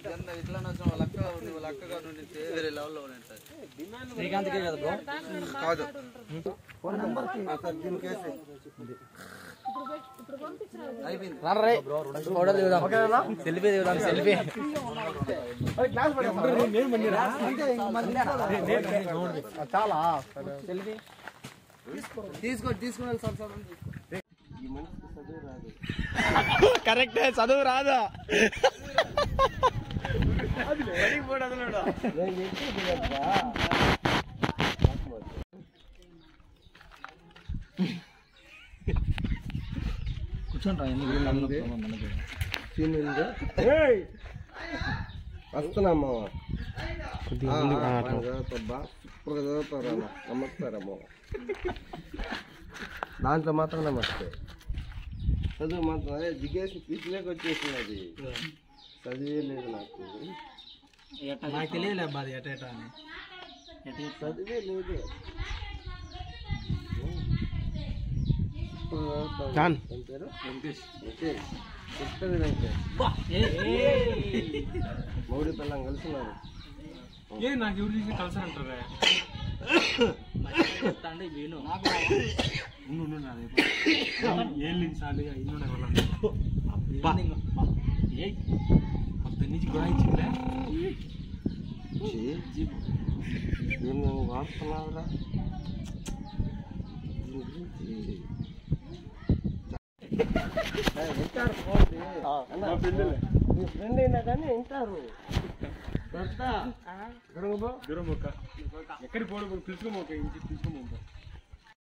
ఇట్లా నచ్చిన వాళ్ళ అక్కగా నుండి వేరే లెవెల్లో ఉంటాయి. శ్రీకాంత్కే కదా బ్రో? కాదు సెల్ఫీ దిగుదాం. సెల్ఫీ చాలా సెల్ఫీ తీసుకుని సార్. కరెక్టే, చదువు రాదా? వస్తున్నామ్మా ఇప్పుడు చదువుతారా? నమస్కారమ్మా. దాంట్లో మాత్రం నమస్తే. చదువు మాత్రం దిగేసి పీసులేకి వచ్చేసినది. చదివే లేదు నాకు. నాకు తెలియలే అబ్బా అది ఎట అని. చదివే లేదు. మౌడి పిల్లం కలిసినారు. నాకు ఎవరు చూసి కలిసారంటారా? నుంచి గురాయించిందా వాడుతున్నావురా? మీ ఫ్రెండ్ అయినా కానీ వింటారు. దూరం ఎక్కడికి పోడు, పిలుచుకోమోక ఇంటికి పిలుచుకోమో.